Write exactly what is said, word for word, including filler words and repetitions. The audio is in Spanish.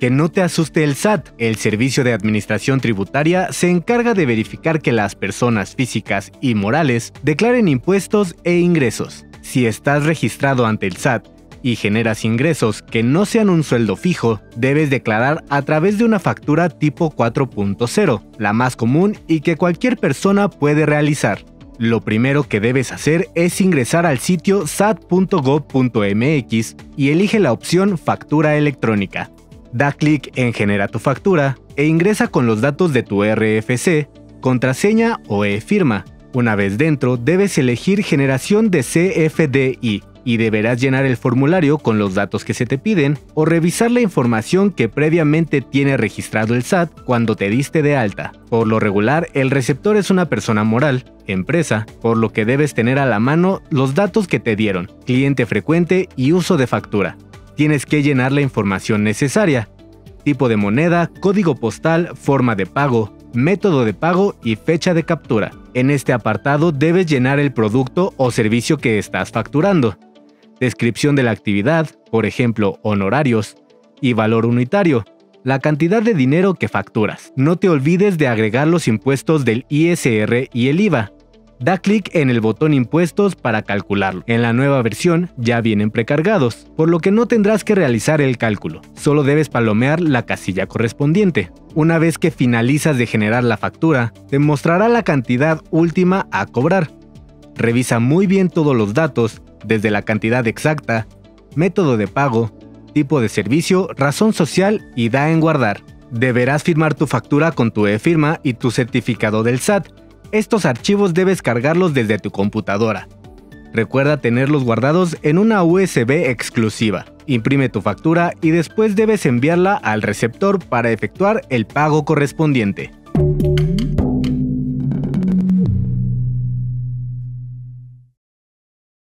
Que no te asuste el S A T. El Servicio de Administración Tributaria se encarga de verificar que las personas físicas y morales declaren impuestos e ingresos. Si estás registrado ante el S A T y generas ingresos que no sean un sueldo fijo, debes declarar a través de una factura tipo cuatro punto cero, la más común y que cualquier persona puede realizar. Lo primero que debes hacer es ingresar al sitio sat punto gov punto mx y elige la opción Factura electrónica. Da clic en Genera tu factura e ingresa con los datos de tu R F C, contraseña o e-firma. Una vez dentro, debes elegir Generación de C F D I y deberás llenar el formulario con los datos que se te piden o revisar la información que previamente tiene registrado el S A T cuando te diste de alta. Por lo regular, el receptor es una persona moral, empresa, por lo que debes tener a la mano los datos que te dieron, cliente frecuente y uso de factura. Tienes que llenar la información necesaria: tipo de moneda, código postal, forma de pago, método de pago y fecha de captura. En este apartado debes llenar el producto o servicio que estás facturando, descripción de la actividad, por ejemplo, honorarios, y valor unitario, la cantidad de dinero que facturas. No te olvides de agregar los impuestos del I S R y el I V A. Da clic en el botón Impuestos para calcularlo. En la nueva versión ya vienen precargados, por lo que no tendrás que realizar el cálculo. Solo debes palomear la casilla correspondiente. Una vez que finalizas de generar la factura, te mostrará la cantidad última a cobrar. Revisa muy bien todos los datos, desde la cantidad exacta, método de pago, tipo de servicio, razón social y da en guardar. Deberás firmar tu factura con tu e-firma y tu certificado del S A T. Estos archivos debes cargarlos desde tu computadora. Recuerda tenerlos guardados en una U S B exclusiva. Imprime tu factura y después debes enviarla al receptor para efectuar el pago correspondiente.